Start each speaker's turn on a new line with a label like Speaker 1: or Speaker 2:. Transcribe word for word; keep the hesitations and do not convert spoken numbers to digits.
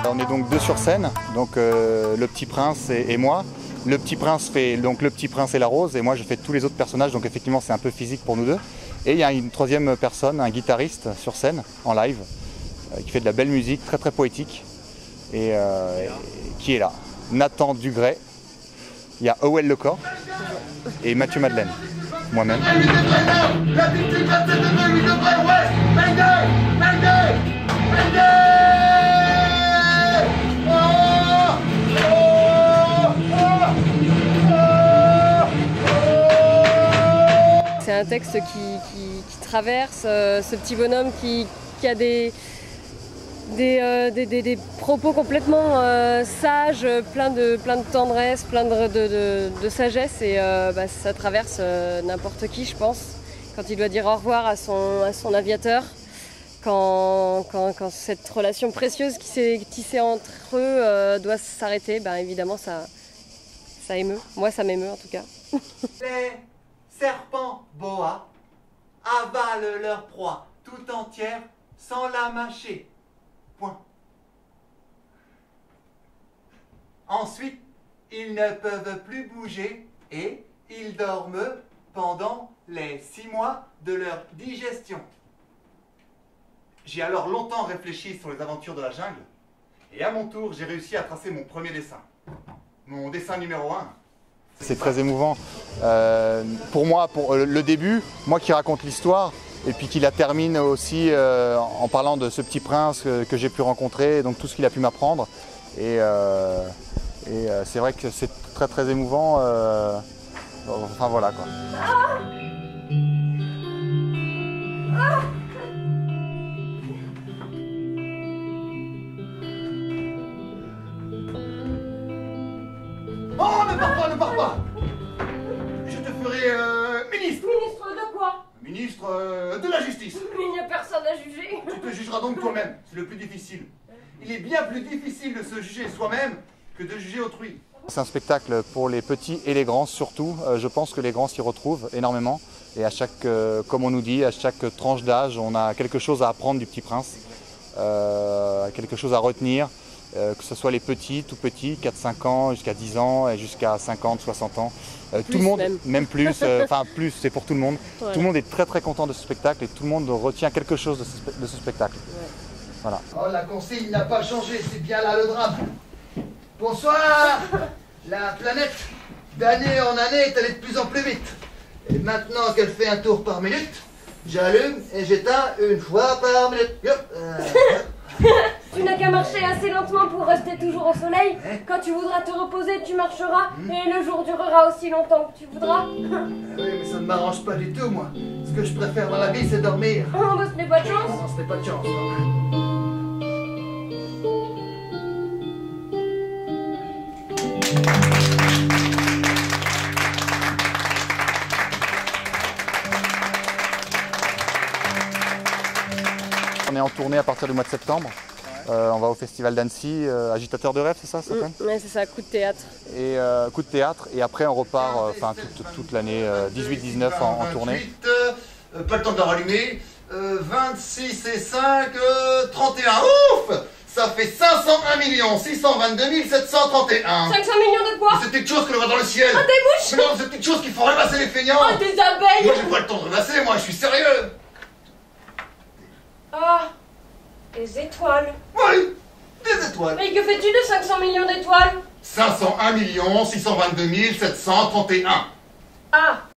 Speaker 1: On est donc deux sur scène, donc euh, le Petit Prince et, et moi. Le Petit Prince fait donc le Petit Prince et la Rose, et moi je fais tous les autres personnages, donc effectivement c'est un peu physique pour nous deux. Et il y a une troisième personne, un guitariste sur scène, en live, euh, qui fait de la belle musique, très très poétique, et, euh, et qui est là. Nathan Dugray, il y a Howell Lecor et Mathieu Madeleine, moi-même.
Speaker 2: C'est un texte qui, qui, qui traverse euh, ce petit bonhomme qui, qui a des, des, euh, des, des, des propos complètement euh, sages, plein de, plein de tendresse, plein de, de, de, de sagesse, et euh, bah, ça traverse euh, n'importe qui, je pense, quand il doit dire au revoir à son, à son aviateur, quand, quand, quand cette relation précieuse qui s'est tissée entre eux euh, doit s'arrêter, bah, évidemment ça, ça émeut, moi ça m'émeut en tout cas.
Speaker 3: Les serpents boa avalent leur proie tout entière sans la mâcher. Point. Ensuite, ils ne peuvent plus bouger et ils dorment pendant les six mois de leur digestion. J'ai alors longtemps réfléchi sur les aventures de la jungle et à mon tour, j'ai réussi à tracer mon premier dessin. Mon dessin numéro un.
Speaker 1: C'est très émouvant euh, pour moi, pour euh, le début, moi qui raconte l'histoire, et puis qui la termine aussi euh, en parlant de ce petit prince que, que j'ai pu rencontrer, donc tout ce qu'il a pu m'apprendre. Et, euh, et euh, c'est vrai que c'est très très émouvant. Euh, enfin voilà quoi. Ah ah
Speaker 3: Oh, ne pars pas, ne pars pas! Je te ferai euh, ministre!
Speaker 2: Ministre de quoi?
Speaker 3: Ministre euh, de la justice!
Speaker 2: Mais il n'y a personne à juger!
Speaker 3: Tu te jugeras donc toi-même, c'est le plus difficile. Il est bien plus difficile de se juger soi-même que de juger autrui.
Speaker 1: C'est un spectacle pour les petits et les grands surtout. Euh, je pense que les grands s'y retrouvent énormément. Et à chaque, euh, comme on nous dit, à chaque tranche d'âge, on a quelque chose à apprendre du Petit Prince, euh, quelque chose à retenir. Euh, que ce soit les petits, tout petits, quatre cinq ans, jusqu'à dix ans, et jusqu'à cinquante, soixante ans. Euh, tout le monde,
Speaker 2: même,
Speaker 1: même plus, euh, enfin plus, c'est pour tout le monde.
Speaker 2: Voilà.
Speaker 1: Tout le monde est très très content de ce spectacle et tout le monde retient quelque chose de ce, de ce spectacle.
Speaker 2: Ouais.
Speaker 1: Voilà.
Speaker 3: Oh, la consigne n'a pas changé, c'est bien là le drame. Bonsoir. La planète, d'année en année, est allée de plus en plus vite. Et maintenant qu'elle fait un tour par minute, j'allume et j'éteins une fois par minute. Yop, euh,
Speaker 2: Tu n'as qu'à marcher assez lentement pour rester toujours au soleil. Quand tu voudras te reposer, tu marcheras et le jour durera aussi longtemps que tu voudras.
Speaker 3: oui, mais ça ne m'arrange pas du tout, moi. Ce que je préfère dans la vie, c'est dormir.
Speaker 2: Oh, bah, ce n'est pas de chance.
Speaker 3: Non, ce n'est pas de chance, non.
Speaker 1: On est en tournée à partir du mois de septembre. Euh, on va au festival d'Annecy, euh, Agitateur de rêve, c'est ça, ça s'appelle ?
Speaker 2: Mmh, ouais, c'est ça, coup de théâtre.
Speaker 1: Et euh, coup de théâtre, et après on repart enfin euh, toute, toute l'année euh, dix-huit dix-neuf en, en tournée.
Speaker 3: Euh, pas le temps de la rallumer. Euh, vingt-six et cinq, euh, trente et un. Ouf! Ça fait cinq cent un millions six cent vingt-deux mille sept cent trente et un.
Speaker 2: cinq cents millions de quoi?
Speaker 3: C'est une chose que l'on voit dans le ciel.
Speaker 2: Ah, des mouches!
Speaker 3: Mais non, c'est une chose qu'il faut ramasser les feignants.
Speaker 2: Ah, des abeilles!
Speaker 3: Moi j'ai pas le temps de ramasser, moi je suis sérieux.
Speaker 2: Ah, des étoiles.
Speaker 3: Oui, des étoiles.
Speaker 2: Mais que fais-tu de cinq cents millions d'étoiles?
Speaker 3: cinq cent un millions six cent vingt-deux mille sept cent trente et un.
Speaker 2: Ah!